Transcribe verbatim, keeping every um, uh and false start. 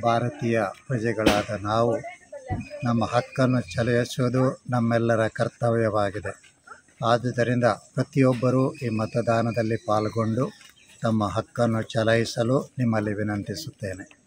ಭಾರತೀಯ ಪ್ರಜೆಗಳಾದ ನಾವು ನಮ್ಮ ಹಕ್ಕನ್ನು ಚಲಾಯಿಸುವುದು ನಮ್ಮೆಲ್ಲರ ಕರ್ತವ್ಯವಾಗಿದೆ. ಆದುದರಿಂದ ಪ್ರತಿಯೊಬ್ಬರೂ ಈ ಮತದಾನದಲ್ಲಿ ಪಾಲ್ಗೊಂಡು ತಮ್ಮ ಹಕ್ಕನ್ನು ಚಲಾಯಿಸಲು ನಿಮ್ಮಲ್ಲಿ ವಿನಂತಿಸುತ್ತೇನೆ.